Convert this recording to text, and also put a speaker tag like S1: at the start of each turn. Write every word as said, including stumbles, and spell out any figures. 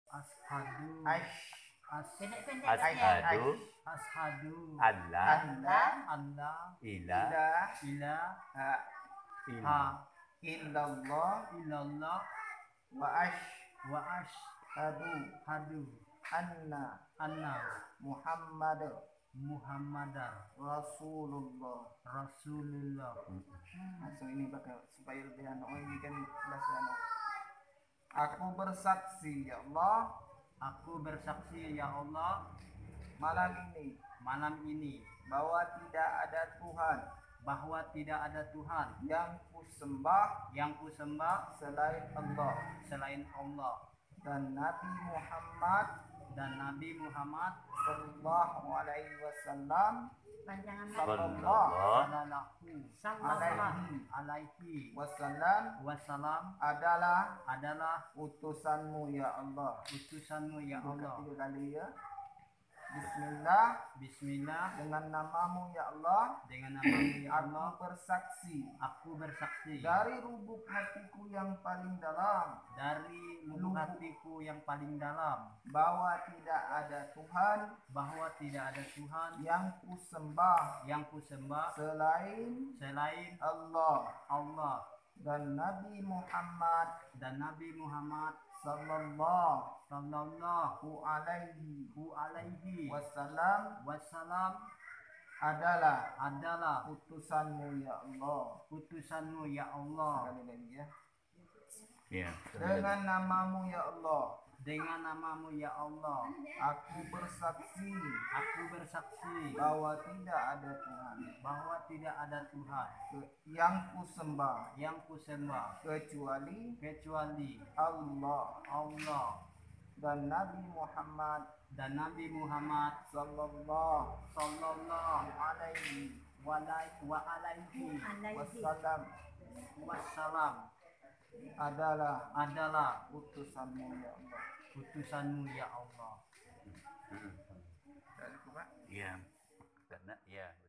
S1: ashadu
S2: ash
S1: as
S3: Pendek-pendek
S2: ash
S3: saja.
S2: ash
S1: ashadu
S2: alla
S3: Allah
S1: alla
S2: ila
S1: ila
S2: ha
S1: ha
S2: illallah
S1: illallah
S2: wa ash
S1: wa ashhadu
S2: hadu anna
S1: anna
S2: Muhammad
S1: Muhammadan
S2: Rasulullah.
S1: Rasulullah.
S2: Langsung ini pakai supaya lebih anu. Oh ini kan kelas anu. Aku bersaksi ya Allah,
S1: Aku bersaksi ya Allah
S2: malam ini
S1: malam ini
S2: bahwa tidak ada Tuhan
S1: bahwa tidak ada Tuhan
S2: yang kusembah
S1: yang kusembah
S2: selain Allah
S1: selain Allah
S2: dan Nabi Muhammad
S1: dan Nabi Muhammad
S2: sallallahu alaihi wasallam
S3: panjangan
S2: sallallahu
S1: sallallahu
S2: alaihi
S1: alaihi
S2: wasallam
S1: wasallam
S2: adalah
S1: adalah
S2: utusanmu ya Allah.
S1: utusanmu ya Allah.
S2: Tiga kali ya. Bismillah,
S1: Bismillah,
S2: dengan namamu ya Allah,
S1: dengan namamu ya Allah,
S2: aku bersaksi
S1: aku bersaksi
S2: dari lubuk hatiku yang paling dalam
S1: dari lubuk
S2: Lubuk.
S1: hatiku yang paling dalam
S2: bahwa tidak ada Tuhan
S1: bahwa tidak ada Tuhan
S2: yang kusembah
S1: yang kusembah
S2: selain
S1: selain
S2: Allah
S1: Allah
S2: dan Nabi Muhammad
S1: dan Nabi Muhammad
S2: sallallahu
S1: sallallahu
S2: alaihi
S1: alaihi
S2: wasallam
S1: wasallam
S2: adalah
S1: adalah
S2: utusanmu ya Allah.
S1: utusanmu ya Allah.
S2: Sekali lagi ya.
S4: Ya.
S2: Dengan namamu ya Allah,
S1: Dengan namamu ya Allah,
S2: aku bersaksi
S1: aku bersaksi
S2: bahwa tidak ada Tuhan
S1: bahwa tidak ada Tuhan
S2: ke- yang kusembah
S1: yang kusembah
S2: kecuali
S1: kecuali
S2: Allah
S1: Allah
S2: dan Nabi Muhammad
S1: dan Nabi Muhammad
S2: sallallahu
S1: sallallahu
S2: alaihi
S1: walai- wa alaihi
S3: Alaihi.
S2: wasallam
S1: wassalam
S2: adalah
S1: adalah
S2: utusanmu ya Allah.
S1: utusanmu ya Allah.
S2: Sudah cukup, Pak?
S4: Iya. Karena ya